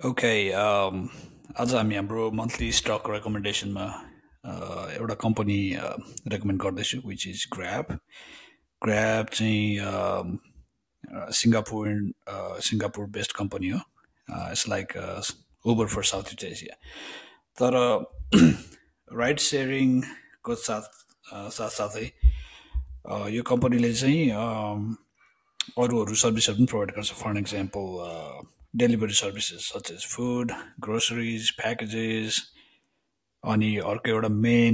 Okay, आज हामी हाम्रो मन्थली स्टक रेकमेन्डेसनमा एउटा कम्पनी रेकमेन्ड गर्दैछु विच इज ग्राब ग्राब चाहिँ सिङ्गापुर सिङ्गापुर बेस्ड कम्पनी हो it's like Uber for Southeast Asia तर राइड सेयरिङको साथसाथै यो कम्पनीले चाहिँ अरू अरू सर्भिसहरू पनि प्रोभाइड गर्छ for example delivery services such as food groceries packages अनि अर्को एउटा मेन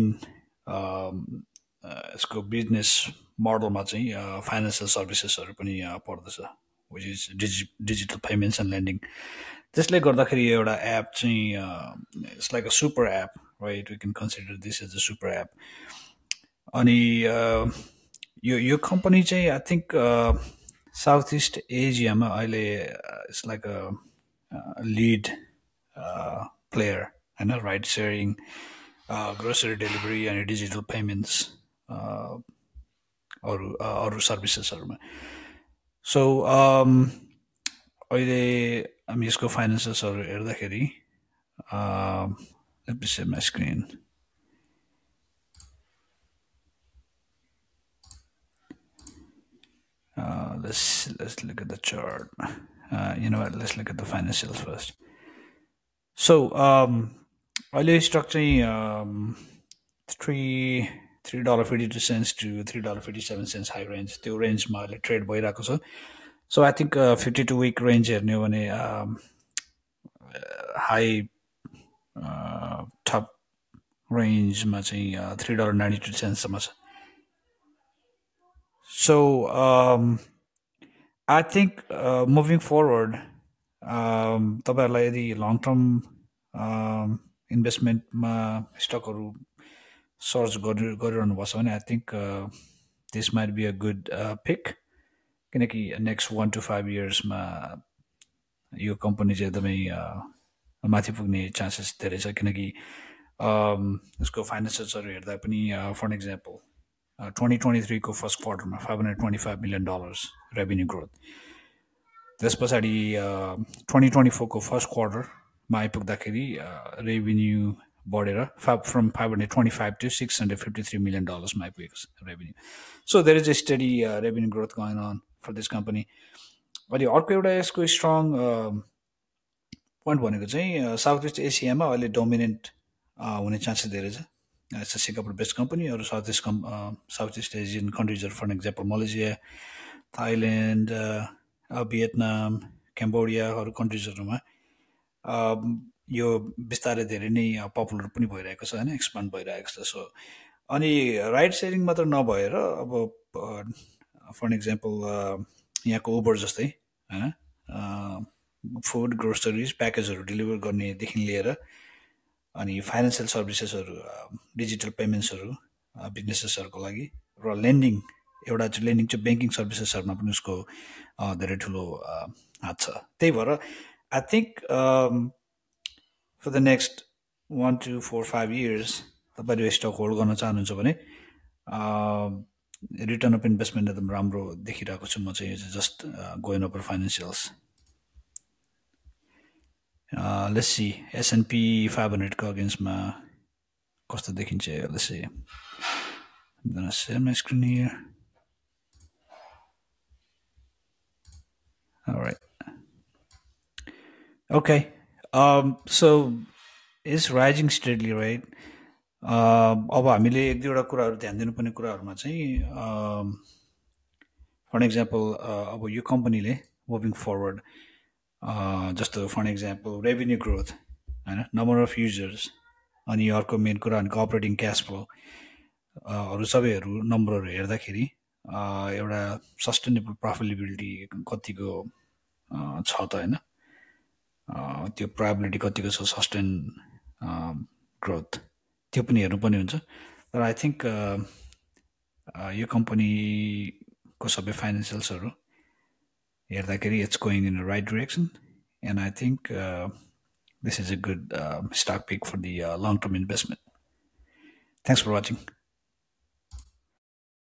यसको बिजनेस मोडलमा चाहिँ फाइनेन्सियल सर्भिसेसहरू पनि पर्दछ which is digital payments and lending त्यसले गर्दाखेरि यो एउटा एप चाहिँ it's like a super app right we can consider this as a super app अनि यो कम्पनी चाहिँ आई थिङ्क साउथ इस्ट एसियामा अहिले it's like a lead player होइन राइड सेयरिङ ग्रोसरी डेलिभरी अनि डिजिटल पेमेन्ट्स अरू सर्भिसेसहरूमा सो अहिले हामी यसको फाइनेन्सेसहरू हेर्दाखेरि let me share my screen. Let's look at the chart. You know what? Let's look at the financials first. So अहिले stock चाहिँ $3.52 to $3.57 हाई रेन्ज त्यो रेन्जमा अहिले ट्रेड भइरहेको छ so I think 52 week range हेर्ने हो भने हाई टप रेन्जमा चाहिँ $3.92सम्म छ So I think moving forward, तपाईँहरूलाई यदि लङ टर्म इन्भेस्टमेन्टमा स्टकहरू सर्च गरिरहनु भएको छ भने I think this might be a good pick किनकि नेक्स्ट 1 to 5 yearsमा यो कम्पनी चाहिँ एकदमै माथि पुग्ने चान्सेस धेरै छ किनकि उसको फाइनेन्सेसहरू हेर्दा पनि फर इक्जाम्पल 2023 को फर्स्ट क्वार्टरमा $525 million रेभेन्यू ग्रोथ त्यस पछाडि 2024 को फर्स्ट क्वार्टरमा आइपुग्दाखेरि रेभेन्यू बढेर फ्रम 525 to $653 million मा आइपुगेको छ revenue so there is a steady revenue growth going on for this company अनि अर्को एउटा यसको स्ट्रङ पोइन्ट भनेको चाहिँ साउथ इस्ट एसियामा अहिले डोमिनेन्ट हुने चान्सेस धेरै छ it's a Singapore based company or Southeast Asian countries are for example Malaysia, Thailand, Vietnam, Cambodia or countries यो बिस्तारै धेरै नै पपुलर पनि भइरहेको छ हैन एक्सपान्ड भइरहेको छ सो अनि राइड सेयरिङ मात्र नभएर अब फर एक्जाम्पल यहाँको उबर जस्तै हैन फुड ग्रोसरिज प्याकेजहरू डेलिभर गर्नेदेखि लिएर अनि फाइनेन्सियल सर्भिसेसहरू डिजिटल पेमेन्ट्सहरू बिजनेसेसहरूको लागि र लेन्डिङ एउटा चाहिँ लेन्डिङ चाहिँ ब्याङ्किङ सर्भिसेसहरूमा पनि उसको धेरै ठुलो हात छ त्यही भएर I think for the next 1 to 4 5 years तपाईँले स्टक होल्ड गर्न चाहनुहुन्छ भने रिटर्न अफ इन्भेस्टमेन्ट एकदम राम्रो देखिरहेको छु म चाहिँ just going over financials let's see S&P 500 को अगेन्स्टमा कस्तो देखिन्छ let's see I'm gonna share my screen here all right okay so it's rising steadily right अब हामीले एक दुईवटा कुराहरू ध्यान दिनुपर्ने कुराहरूमा चाहिँ फर एक्जाम्पल अब यो कम्पनीले मुभिङ फरवर्ड जस्तो फर एक्जाम्पल रेभेन्यू ग्रोथ होइन नम्बर अफ युजर्स अनि अर्को मेन कुरा भनेको अपरेटिङ क्यास फ्लो अरू सबैहरू नम्बरहरू हेर्दाखेरि एउटा सस्टेनेबल प्रफिटेबिलिटी कतिको छ त होइन त्यो प्रोबेबिलिटी कतिको छ सस्टेन ग्रोथ त्यो पनि हेर्नुपर्ने हुन्छ तर आई थिङ्क यो कम्पनीको सबै फाइनेन्सियल्सहरू हेर्दाखेरि it's going in the right direction and I think this is a good stock pick for the long-term investment. Thanks for watching.